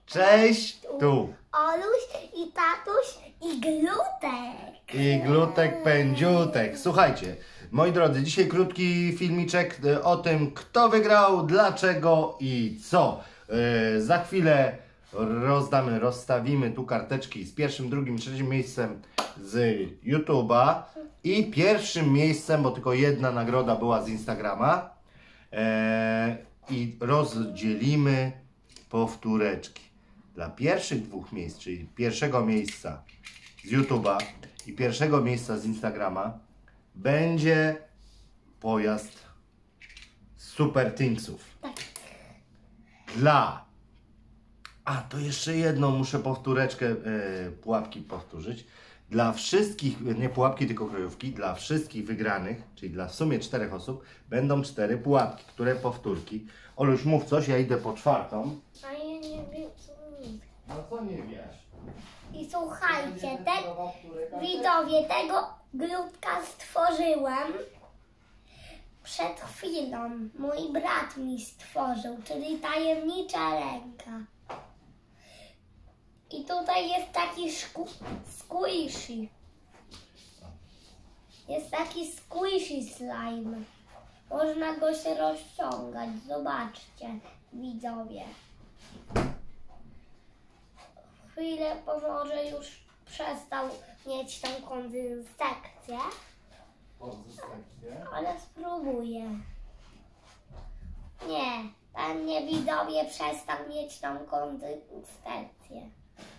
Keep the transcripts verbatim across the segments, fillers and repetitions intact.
Cześć, tu Oluś i tatuś i Glutek. i Glutek Pędziutek. Słuchajcie, moi drodzy, dzisiaj krótki filmiczek o tym, kto wygrał, dlaczego i co. Yy, za chwilę rozdamy, rozstawimy tu karteczki z pierwszym, drugim, trzecim miejscem z YouTube'a i pierwszym miejscem, bo tylko jedna nagroda była z Instagrama, yy, i rozdzielimy powtóreczki. Dla pierwszych dwóch miejsc, czyli pierwszego miejsca z YouTube'a i pierwszego miejsca z Instagrama, będzie pojazd Super Thingsów. Tak. Dla... A, to jeszcze jedną muszę powtóreczkę, yy, pułapki powtórzyć. Dla wszystkich, nie pułapki, tylko kryjówki, dla wszystkich wygranych, czyli dla w sumie czterech osób, będą cztery pułapki, które powtórki. Oluś, mów coś, ja idę po czwartą. A ja nie wiem co mówić. No co nie wiesz? I słuchajcie, te, widzowie, tego Glutka stworzyłem przed chwilą. Mój brat mi stworzył, czyli tajemnicza ręka. I tutaj jest taki szku, squishy. Jest taki squishy slime. Można go się rozciągać. Zobaczcie, widzowie. Chwilę pomoże, już przestał mieć tą konsystencję. Ale spróbuję. Nie, pewnie widzowie przestał mieć tą konsystencję.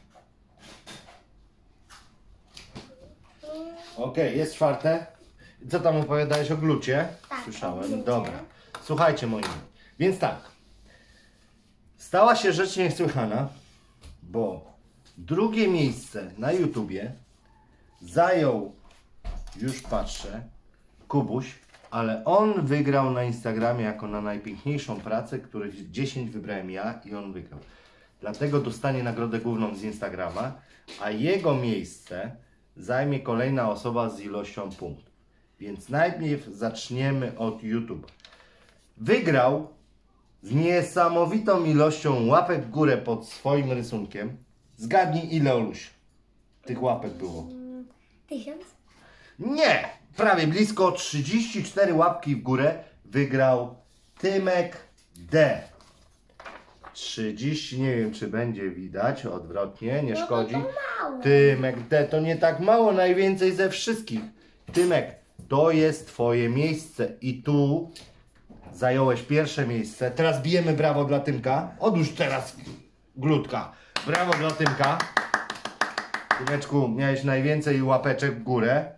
Okej, okay, jest czwarte. Co tam opowiadałeś o glucie? Tak, Słyszałem. o glucie. Dobra. Słuchajcie moi. Więc tak. Stała się rzecz niesłychana, bo drugie miejsce na YouTubie zajął, już patrzę, Kubuś, ale on wygrał na Instagramie jako na najpiękniejszą pracę, których dziesięć wybrałem ja i on wygrał. Dlatego dostanie nagrodę główną z Instagrama, a jego miejsce zajmie kolejna osoba z ilością punktów. Więc najpierw zaczniemy od YouTube. Wygrał z niesamowitą ilością łapek w górę pod swoim rysunkiem. Zgadnij, ile, Oluś, tych łapek było? Tysiąc? Nie! Prawie blisko trzydzieści cztery łapki w górę wygrał Tymek D. trzydzieści, nie wiem czy będzie widać, odwrotnie, nie No to szkodzi. to mało. Tymek D to nie tak mało, najwięcej ze wszystkich. Tymek, to jest twoje miejsce i tu zająłeś pierwsze miejsce. Teraz bijemy brawo dla Tymka. Odłóż teraz Glutka. Brawo dla Tymka. Tymeczku, miałeś najwięcej łapeczek w górę.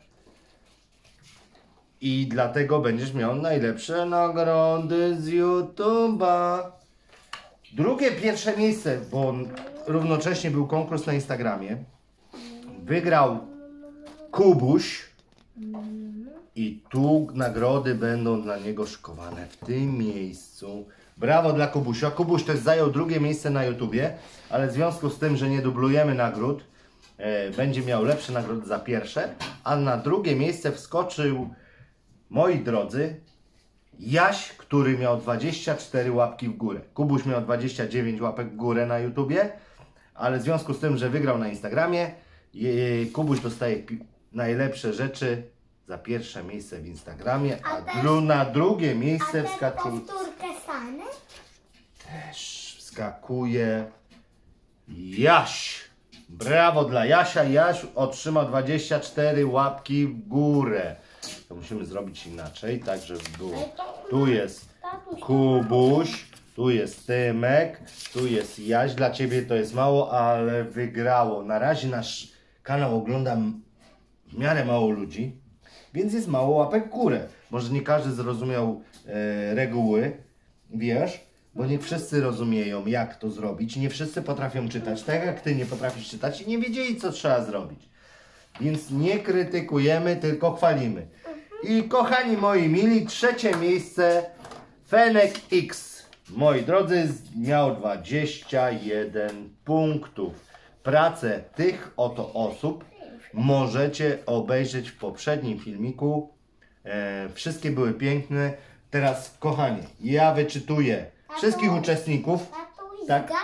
I dlatego będziesz miał najlepsze nagrody z YouTube'a. Drugie, pierwsze miejsce, bo równocześnie był konkurs na Instagramie. Wygrał Kubuś. I tu nagrody będą dla niego szykowane w tym miejscu. Brawo dla Kubusia. Kubuś też zajął drugie miejsce na YouTubie, ale w związku z tym, że nie dublujemy nagród, e, będzie miał lepsze nagrody za pierwsze, a na drugie miejsce wskoczył, moi drodzy, Jaś, który miał dwadzieścia cztery łapki w górę. Kubuś miał dwadzieścia dziewięć łapek w górę na YouTubie, ale w związku z tym, że wygrał na Instagramie, je, Kubuś dostaje najlepsze rzeczy za pierwsze miejsce w Instagramie, a, A też- dru, na drugie miejsce A tę wskakuje, powtórkę Sany? też wskakuje Jaś. Brawo dla Jasia. Jaś otrzymał dwadzieścia cztery łapki w górę. To musimy zrobić inaczej, tak żeby było. Tu jest Tatuś, Kubuś, tu jest Tymek, tu jest Jaś. Dla Ciebie to jest mało, ale wygrało. Na razie nasz kanał ogląda w miarę mało ludzi, więc jest mało łapek w górę. Może nie każdy zrozumiał e, reguły, wiesz, bo nie wszyscy rozumieją, jak to zrobić. Nie wszyscy potrafią czytać, tak jak Ty nie potrafisz czytać i nie wiedzieli, co trzeba zrobić. Więc nie krytykujemy, tylko chwalimy. I kochani moi mili, trzecie miejsce Fenek X. Moi drodzy, miał dwadzieścia jeden punktów. Pracę tych oto osób możecie obejrzeć w poprzednim filmiku. E, wszystkie były piękne. Teraz, kochani, ja wyczytuję wszystkich uczestników. Tatuś, Tak. zgadnij,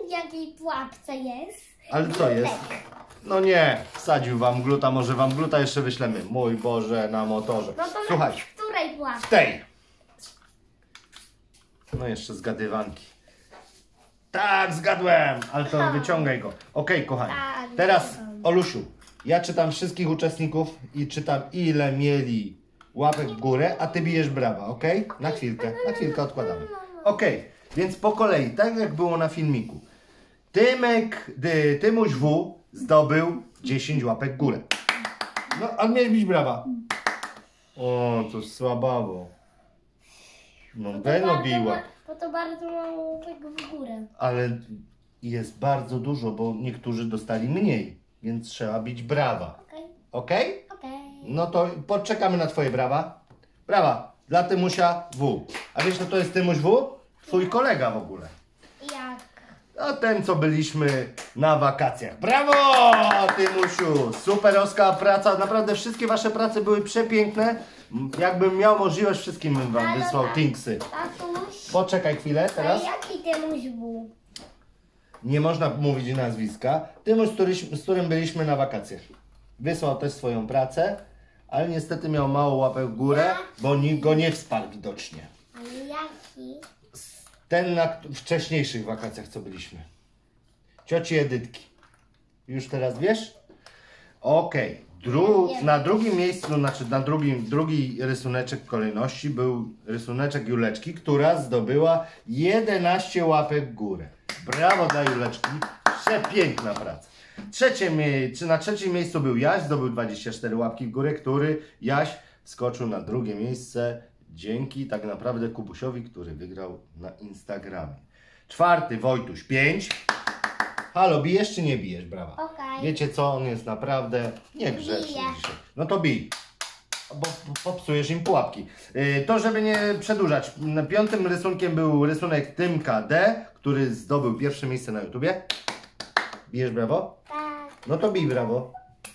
w jakiej pułapce jest. Ale co jest? No nie, wsadził wam gluta, może wam gluta jeszcze wyślemy. Mój Boże, na motorze. No to Słuchaj, w której pułapce? w tej. No jeszcze zgadywanki. Tak, zgadłem, ale to Ha. wyciągaj go. Okej, kochani. Tak, Teraz, wyciągam. Olusiu, ja czytam wszystkich uczestników i czytam, ile mieli łapek w górę, a ty bijesz brawa, okej? Na chwilkę, na chwilkę odkładamy. Okej, więc po kolei, tak jak było na filmiku. Tymek, dy, Tymuś W zdobył dziesięć łapek w górę. No, a miałeś bić brawa. O, to słabawo. No, Bo to Beno bardzo biła. ma- Bo to bardzo mało łapek w górę. Ale jest bardzo dużo, bo niektórzy dostali mniej, więc trzeba bić brawa. Okej, Okej? okej. No to poczekamy na twoje brawa. Brawa dla Tymusia W. A wiesz, no to jest Tymuś W? Twój kolega w ogóle. Jak? No ten, co byliśmy na wakacjach. Brawo, Tymusiu! Superowska praca. Naprawdę wszystkie wasze prace były przepiękne. M, Jakbym miał możliwość, wszystkim bym wam Ale wysłał tak. Tinksy. Tatuś, Poczekaj chwilę a teraz. jaki ty muś był? Nie można mówić nazwiska. Tymuś, z, któryś- z którym byliśmy na wakacjach. Wysłał też swoją pracę, ale niestety miał mało łapek w górę, bo nikt go nie wsparł widocznie. Ale jaki? Ten na kt- wcześniejszych wakacjach, co byliśmy. Cioci Edytki. Już teraz wiesz? Okej. Dru- Wiem. na drugim miejscu, znaczy na drugim, drugi rysuneczek kolejności był rysuneczek Juleczki, która zdobyła jedenaście łapek w górę. Brawo dla Juleczki. Przepiękna praca. Trzecie mie- czy na trzecim miejscu był Jaś, zdobył dwadzieścia cztery łapki w górę, który Jaś wskoczył na drugie miejsce dzięki tak naprawdę Kubusiowi, który wygrał na Instagramie. Czwarty Wojtuś pięć. Halo, bijesz czy nie bijesz? Brawa. Okej. Wiecie co, on jest naprawdę niegrzeczny Biję. dzisiaj. No to bij. Bo popsujesz im pułapki. Yy, to, żeby nie przedłużać. na Piątym rysunkiem był rysunek Tymka D, który zdobył pierwsze miejsce na YouTubie. Bijesz brawo? Tak. No to bij brawo.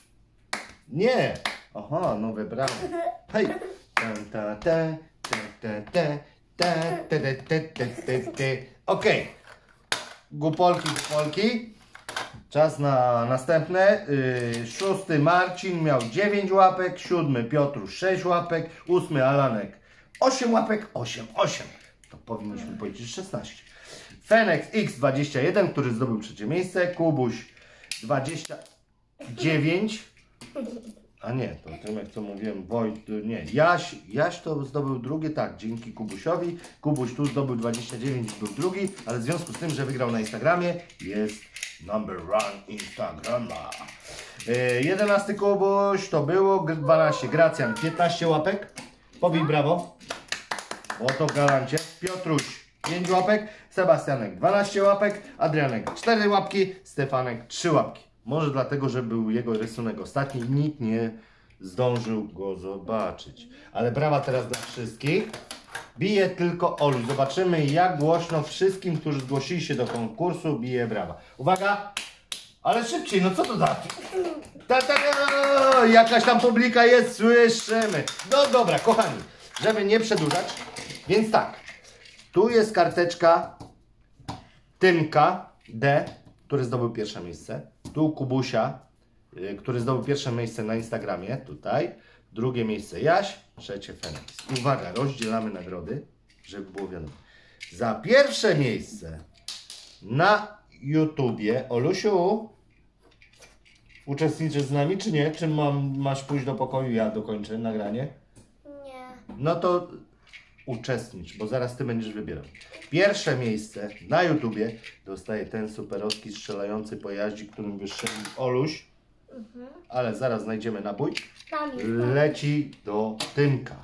Nie. Aha, nowe brawo. Hej. Ta, ta, ta, ta, ta, ta, ta, ta, ta, ta, ta, ta. Okej. Głupolki, głupolki. Czas na następne. Yy, szósty Marcin miał dziewięć łapek, siódmy Piotrusz sześć łapek, ósmy Alanek osiem łapek, osiem, osiem. To powinniśmy powiedzieć szesnaście. Fenex X dwadzieścia jeden, który zdobył trzecie miejsce, Kubuś dwadzieścia dziewięć. A nie, to tym jak to mówiłem, Wojt, nie, Jaś, Jaś to zdobył drugie, tak, dzięki Kubusiowi. Kubuś tu zdobył dwadzieścia dziewięć, był drugi, ale w związku z tym, że wygrał na Instagramie, jest number one Instagrama. Yy, jedenasty Kubuś to było, dwanaście Gracjan, piętnaście łapek, pobij brawo, bo to w galancie. Piotruś pięć łapek, Sebastianek dwanaście łapek, Adrianek cztery łapki, Stefanek trzy łapki. Może dlatego, że był jego rysunek ostatni i nikt nie zdążył go zobaczyć. Ale brawa teraz dla wszystkich. Bije tylko Olu. Zobaczymy, jak głośno wszystkim, którzy zgłosili się do konkursu, bije brawa. Uwaga! Ale szybciej, no co to da? Ta, ta, ta, jakaś tam publika jest, słyszymy. No dobra, kochani, żeby nie przedłużać, więc tak. Tu jest karteczka Tymka D, który zdobył pierwsze miejsce. Tu Kubusia, y, który zdobył pierwsze miejsce na Instagramie, tutaj. Drugie miejsce Jaś, trzecie Fenex. Uwaga, rozdzielamy nagrody, żeby było wiadomo. Za pierwsze miejsce na YouTubie, Olusiu, uczestniczysz z nami czy nie? Czy mam, masz pójść do pokoju, ja dokończę nagranie? Nie. No to uczestnicz, bo zaraz ty będziesz wybierał. Pierwsze miejsce na YouTubie dostaje ten superowski strzelający pojaździk, którym wystrzelił Oluś, ale zaraz znajdziemy nabój. Tam jest. Leci do Tymka.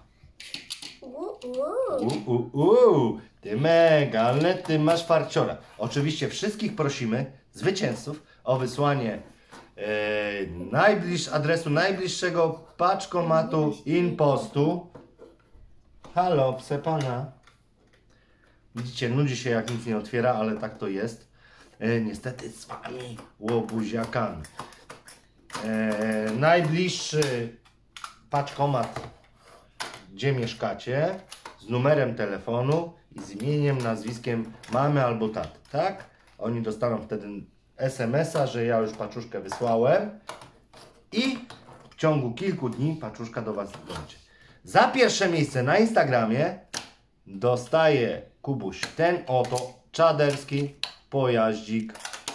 Uuu. U, u, u, Tymek, ale ty masz farciora. Oczywiście wszystkich prosimy, zwycięzców, o wysłanie e, najbliż, adresu najbliższego paczkomatu Inpostu. Halo, pse pana. Widzicie, nudzi się jak nic nie otwiera, ale tak to jest. E, niestety z wami łobuziakami. E, najbliższy paczkomat, gdzie mieszkacie, z numerem telefonu i z imieniem, nazwiskiem mamy albo taty, tak? Oni dostaną wtedy es em es a, że ja już paczuszkę wysłałem i w ciągu kilku dni paczuszka do Was dojdzie. Za pierwsze miejsce na Instagramie dostaje Kubuś ten oto czaderski pojaździk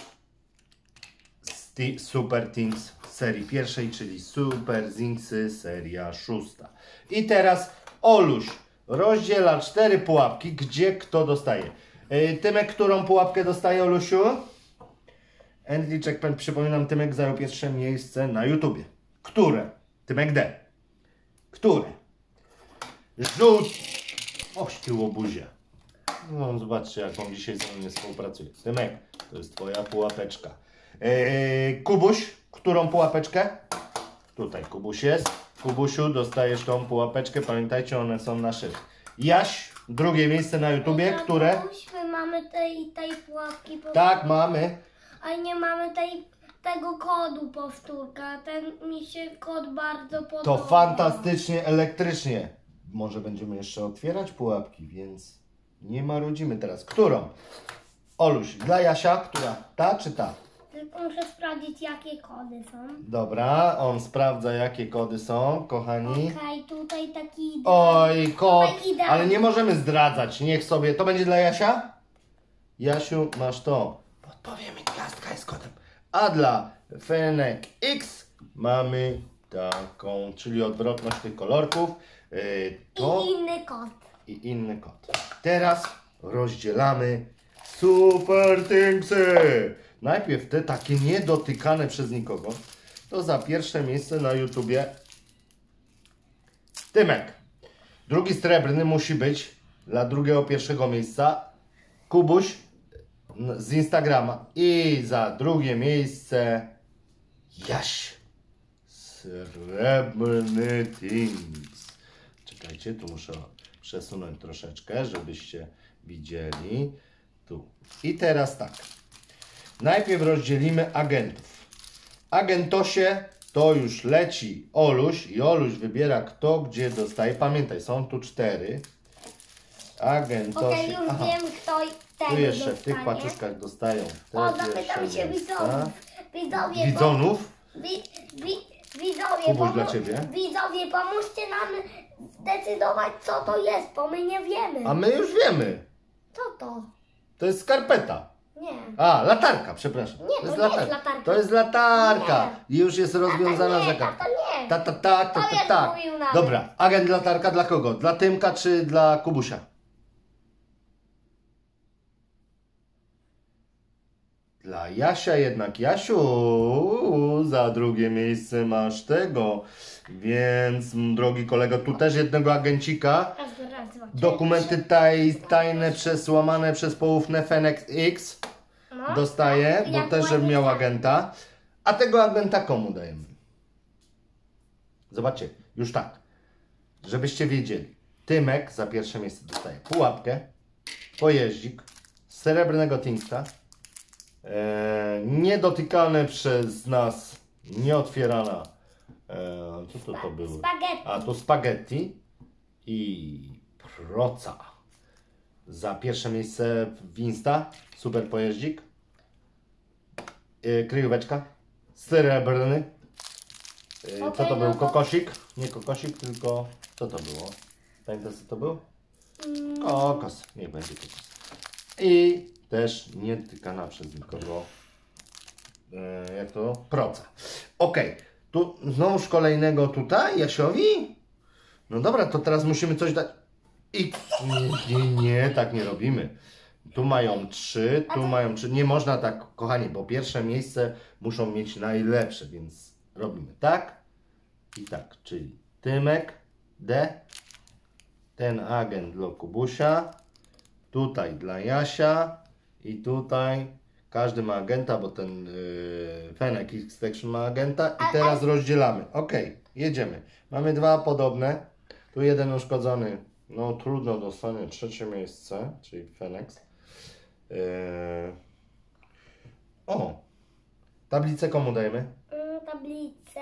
z Super Things serii pierwszej, czyli Super Thingsy seria szósta. I teraz Oluś rozdziela cztery pułapki, gdzie kto dostaje. Yy, Tymek, którą pułapkę dostaje, Olusiu? Andy Checkpoint, przypominam, Tymek zajął pierwsze miejsce na YouTubie. Które? Tymek D. Które? Żółt... Oś ty łobuzie. No zobaczcie, jak on dzisiaj ze mną nie współpracuje. Tymek, to jest twoja pułapeczka. Yy, Kubuś, którą pułapeczkę? Tutaj Kubuś jest. Kubusiu, dostajesz tą pułapeczkę. Pamiętajcie, one są nasze. Jaś, drugie miejsce na YouTubie, które? My mamy tej, tej pułapki. Tak, mamy. A nie mamy tej, tego kodu powtórka. Ten mi się kod bardzo podoba. To fantastycznie, elektrycznie. Może będziemy jeszcze otwierać pułapki, więc nie marudzimy teraz. Którą? Oluś, dla Jasia, która? Ta czy ta? Tylko muszę sprawdzić, jakie kody są. Dobra, on sprawdza, jakie kody są, kochani. Okej, okay, tutaj taki... Oj, kod, Tutaj idealny. ale nie możemy zdradzać, niech sobie, to będzie dla Jasia? Jasiu, masz to. Podpowie mi, gwiazdka jest kodem. A dla Fenek X mamy taką, czyli odwrotność tych kolorków. Yy, to I inny kod. I inny kod. Teraz rozdzielamy Super Thingsy. Najpierw te takie niedotykane przez nikogo. To za pierwsze miejsce na YouTubie Tymek. Drugi srebrny musi być dla drugiego pierwszego miejsca Kubuś z Instagrama. I za drugie miejsce Jaś. Srebrny Things. Czekajcie, tu muszę przesunąć troszeczkę, żebyście widzieli. Tu. I teraz tak. Najpierw rozdzielimy agentów. Agentosie to już leci Oluś i Oluś wybiera kto gdzie dostaje. Pamiętaj, są tu cztery. Agentosie. Okej, okay, już Aha. wiem, kto tego Tu jeszcze dostanie. w tych paczuszkach dostają te O, pierwsze zapytam się miejsca. widzów. Widzowie, Widzonów? Wi, wi, widzowie, Kubuś dla pomo- ciebie. widzowie, pomóżcie nam zdecydować, co to jest, bo my nie wiemy. A my już wiemy. Co to? To jest skarpeta. Nie. A, latarka, przepraszam. Nie, to nie jest latarka. To jest latarka. I już jest rozwiązana Tata nie, zagadka. tata nie. Ta, ta, ta, ta, To ta, jest ta. mówił nawet. Dobra, agent latarka dla kogo? Dla Tymka czy dla Kubusia? Dla Jasia jednak. Jasiu, za drugie miejsce masz tego. Więc, drogi kolego, tu też jednego agencika. Raz, dwa, raz, dwa, trzy, Dokumenty taj, tajne przesłamane przez poufne Fenex X no, dostaje, tak, bo jak też, żeby ładnie miał tak. agenta. A tego agenta komu dajemy? Zobaczcie, już tak, żebyście wiedzieli. Tymek za pierwsze miejsce dostaje pułapkę, pojeździk, srebrnego Thingsa, e, niedotykane przez nas, nieotwierana, e, co to to było? Spaghetti. A to spaghetti i proca. Za pierwsze miejsce w Insta, super pojeździk, e, kryjóweczka, srebrny. Yy, Co Okej, to był? no to- Kokosik? Nie kokosik, tylko co to było? Pamiętasz co to był? Mm, Kokos. Niech będzie kokos. I też nie tykana przez nikogo. Yy, jak to? Proca. Okej. Tu znowuż kolejnego tutaj Jasiowi? No dobra, to teraz musimy coś dać. I nie, nie, nie, tak nie robimy. Tu mają trzy, tu mają trzy. Nie można tak, kochani, bo pierwsze miejsce muszą mieć najlepsze, więc robimy tak i tak, czyli Tymek D, ten agent dla Kubusia, tutaj dla Jasia i tutaj każdy ma agenta, bo ten yy, Fenek X ma agenta i teraz rozdzielamy. Ok, jedziemy. Mamy dwa podobne, tu jeden uszkodzony, no trudno dostanie trzecie miejsce, czyli Fenex. Yy... O, tablicę komu dajemy? mm, tablicę.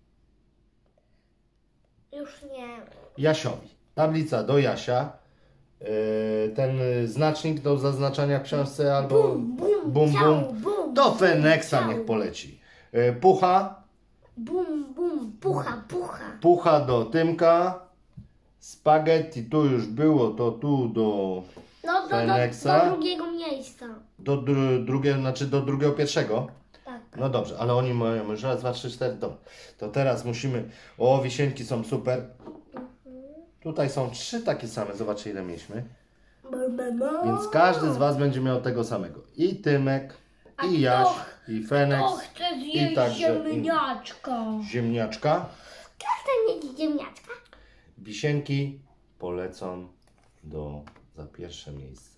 Już nie. Jasiowi. Tablica do Jasia. yy, ten znacznik do zaznaczania w książce albo Bum, bum, bum, ciao, bum. bum, Do bum, Fenexa ciao. niech poleci. Yy, Pucha, Bum, bum, pucha, pucha. pucha do Tymka. Spaghetti tu już było, to tu do No do, do, Fenexa. do drugiego miejsca. Do dru drugiego, znaczy do drugiego pierwszego. Tak. No dobrze, ale oni mają już raz, dwa, trzy, cztery, dobra. To teraz musimy, o wisienki są super. Tutaj są trzy takie same, zobaczcie ile mieliśmy. Więc każdy z Was będzie miał tego samego. I Tymek, A i kto Jaś, ch- i Fenex, To chce i zjeść także ziemniaczka. ziemniaczka. Kto chce mieć ziemniaczka? Wisienki polecą do, za pierwsze miejsce.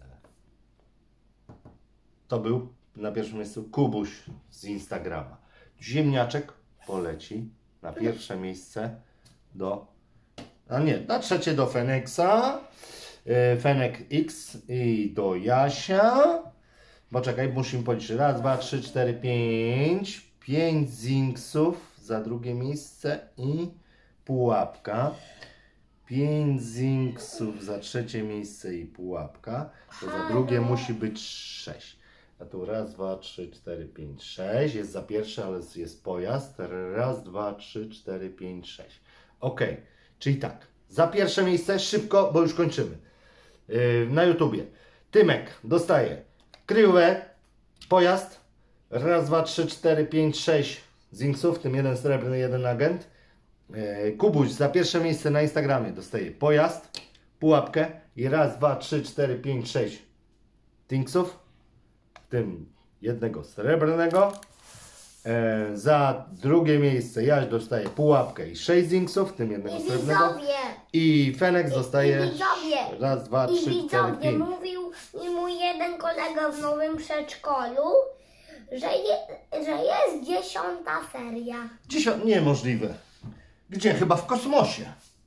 To był na pierwszym miejscu Kubuś z Instagrama. Ziemniaczek poleci na pierwsze miejsce do, a nie, na trzecie do Fenexa, yy, Fenek X i do Jasia. Poczekaj, musimy policzyć. Raz, dwa, trzy, cztery, pięć. Pięć zinksów za drugie miejsce i pułapka. Pięć zinksów za trzecie miejsce i pułapka. To za drugie musi być sześć. A tu raz, dwa, trzy, cztery, pięć, sześć. Jest za pierwsze, ale jest pojazd. Raz, dwa, trzy, cztery, pięć, sześć. Ok, czyli tak. Za pierwsze miejsce szybko, bo już kończymy. Yy, na YouTubie. Tymek dostaje kryjówę, pojazd. Raz, dwa, trzy, cztery, pięć, sześć zinksów, w tym jeden srebrny, jeden agent. Kubuś za pierwsze miejsce na Instagramie dostaje pojazd, pułapkę i raz, dwa, trzy, cztery, pięć, sześć tinksów, w tym jednego srebrnego. E, za drugie miejsce Jaś dostaje pułapkę i sześć zinksów, w tym jednego I srebrnego. widzowie. I Fenex dostaje I widzowie. raz, dwa, I trzy, cztery, widzowie, pięć. mówił mi mój jeden kolega w nowym przedszkolu, że, je, że jest dziesiąta seria. Dziesiąt... Niemożliwe. Gdzie? Chyba w kosmosie.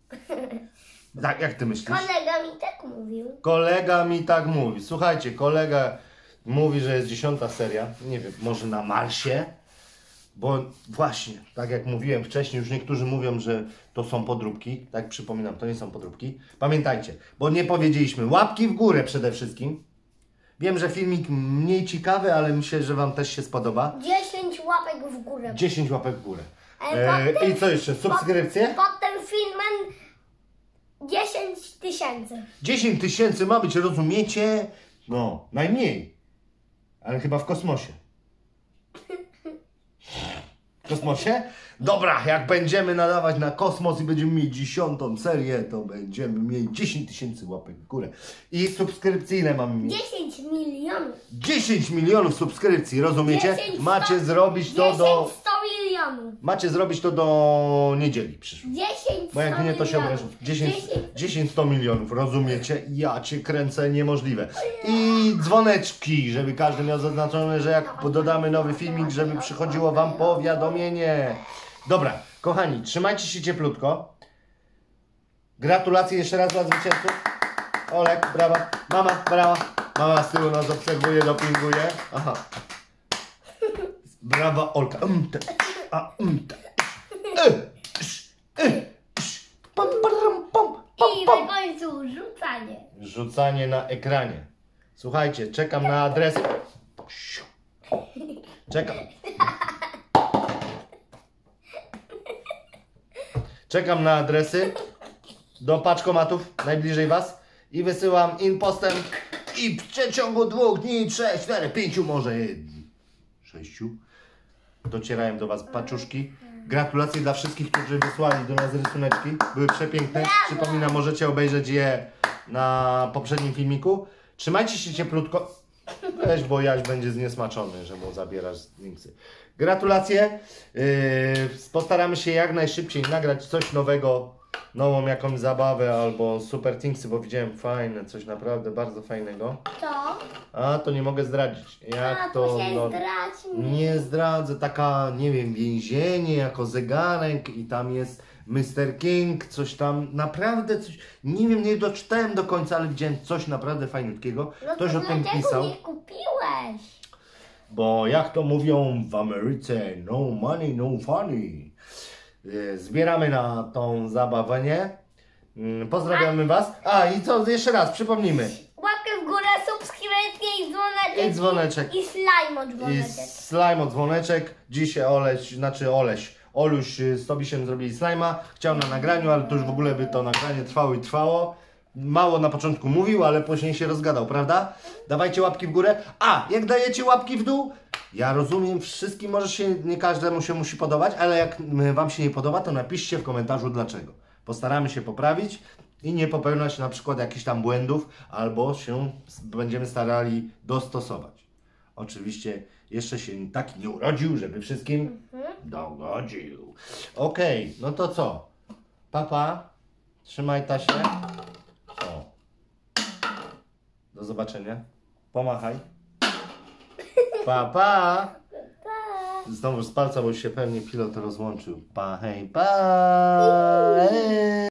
Tak, jak ty myślisz? Kolega mi tak mówił. Kolega mi tak mówi. Słuchajcie, kolega mówi, że jest dziesiąta seria. Nie wiem, może na Marsie? Bo właśnie, tak jak mówiłem wcześniej, już niektórzy mówią, że to są podróbki. Tak przypominam, to nie są podróbki. Pamiętajcie, bo nie powiedzieliśmy. Łapki w górę przede wszystkim. Wiem, że filmik mniej ciekawy, ale myślę, że Wam też się spodoba. dziesięć łapek w górę. dziesięć łapek w górę. Ale E, potem- I co jeszcze? Subskrypcje? Pod, pod tym filmem dziesięć tysięcy. dziesięć tysięcy ma być, rozumiecie? No, najmniej. Ale chyba w kosmosie. W kosmosie? Dobra, jak będziemy nadawać na kosmos i będziemy mieć dziesiątą serię, to będziemy mieć dziesięć tysięcy łapek w górę. I subskrypcji ile mamy mieć? dziesięć milionów. dziesięć milionów subskrypcji, rozumiecie? dziesięć, Macie sto, zrobić to do... dziesięć, sto milionów. Macie zrobić to do niedzieli przyszłej. dziesięć, Bo jak sto nie, to się milionów. obrażę. dziesięć, dziesięć. dziesięć sto milionów, rozumiecie? Ja cię kręcę, niemożliwe. I dzwoneczki, żeby każdy miał zaznaczone, że jak dodamy nowy filmik, żeby przychodziło Wam powiadomienie. Dobra, kochani, trzymajcie się cieplutko. Gratulacje jeszcze raz dla zwycięzców. Olek, brawa. Mama, brawa. Mama z tyłu nas obserwuje, dopinguje. Aha. Brawa, Olka. Um, te, a, um, te. E, sz, e, sz. Pam, param, pam, pam, I pam. na końcu rzucanie. Rzucanie na ekranie. Słuchajcie, czekam na adres. Czekam. Czekam na adresy do paczkomatów najbliżej Was i wysyłam impostem i w przeciągu dwóch dni, trzech, czterech, pięciu, może sześciu docierają do Was paczuszki. Gratulacje dla wszystkich, którzy wysłali do nas rysuneczki. Były przepiękne. Przypominam, możecie obejrzeć je na poprzednim filmiku. Trzymajcie się cieplutko. Weź, bo Jaś będzie zniesmaczony, że mu zabierasz linksy. Gratulacje. Yy, postaramy się jak najszybciej nagrać coś nowego, nową jakąś zabawę albo super thingsy, bo widziałem fajne, coś naprawdę bardzo fajnego. To? A, to nie mogę zdradzić. Jak A, to... to się no, zdradź mi. nie zdradzę, taka, nie wiem, więzienie jako zegarek i tam jest mister King, coś tam, naprawdę coś, nie wiem, nie doczytałem do końca, ale widziałem coś naprawdę fajniutkiego. No Ktoś to o tym dlaczego pisał, nie kupiłeś? bo jak to mówią w Ameryce, no money, no funny. Yy, Zbieramy na tą zabawę, nie? Mm, Pozdrawiamy Was. A i co, jeszcze raz, przypomnijmy. Łapkę w górę, subskrypcję i dzwoneczek. I dzwoneczek. I slime I dzwoneczek. slime od dzwoneczek. Dzisiaj Oleś, znaczy Oleś, Oluś z Tobisiem zrobili slajma. Chciał na nagraniu, ale to już w ogóle by to nagranie trwało i trwało. Mało na początku mówił, ale później się rozgadał, prawda? Dawajcie łapki w górę. A, jak dajecie łapki w dół? Ja rozumiem, wszystkim może się, nie każdemu się musi podobać, ale jak Wam się nie podoba, to napiszcie w komentarzu dlaczego. Postaramy się poprawić i nie popełniać na przykład jakichś tam błędów, albo się będziemy starali dostosować. Oczywiście jeszcze się taki nie urodził, żeby wszystkim dogodził. Okej, no to co? Papa, trzymaj Tasię. O. Do zobaczenia. Pomachaj. Pa, pa. Znowu z palca, bo się pewnie pilot rozłączył. Pa, hej, pa.